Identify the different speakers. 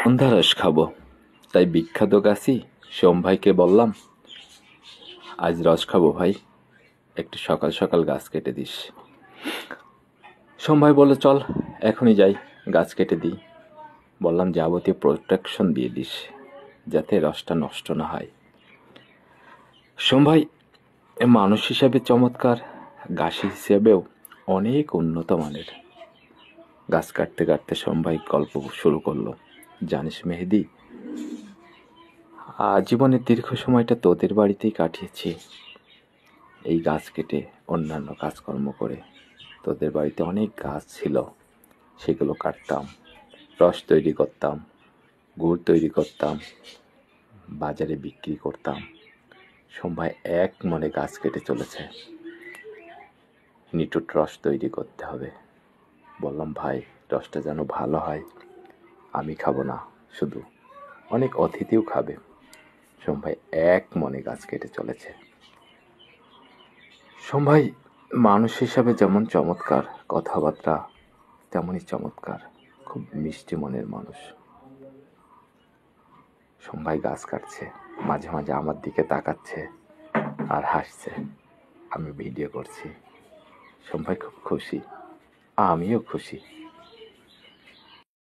Speaker 1: সন্ধ্যা রস খাবো, তাই বিখ্যাত গাছি সোম ভাইকে বললাম, আজ রস খাবো ভাই, একটু সকাল সকাল গাছ কেটে দিস। সোম ভাই বলল, চল এখনই যাই, গাছ কেটে দিই। বললাম, যাবতীয় প্রোটেকশন দিয়ে দিস, যাতে রসটা নষ্ট না হয়। সোম ভাই মানুষ হিসাবে চমৎকার, গাছি হিসেবেও অনেক উন্নত মানের। গাছ কাটতে কাটতে সোম ভাই গল্প শুরু করলো, জানিস মেহেদি, জীবনের দীর্ঘ সময়টা তোদের বাড়িতেই কাটিয়েছি, এই গাছ কেটে, অন্যান্য কাজকর্ম করে। তোদের বাড়িতে অনেক গাছ ছিল, সেগুলো কাটতাম, রস তৈরি করতাম, গুড় তৈরি করতাম, বাজারে বিক্রি করতাম। সোমবার এক মনে গাছ কেটে চলেছে, নিটুট রস তৈরি করতে হবে। বললাম, ভাই রসটা যেন ভালো হয়, আমি খাবো না শুধু, অনেক অতিথিও খাবে। সোমভাই এক মনে গাছ কেটে চলেছে। সোমভাই মানুষ হিসাবে যেমন চমৎকার, কথাবার্তা তেমনই চমৎকার, খুব মিষ্টি মনের মানুষ। সোমভাই গাছ কাটছে, মাঝে মাঝে আমার দিকে তাকাচ্ছে আর হাসছে, আমি ভিডিও করছি। সোমভাই খুব খুশি, আমিও খুশি।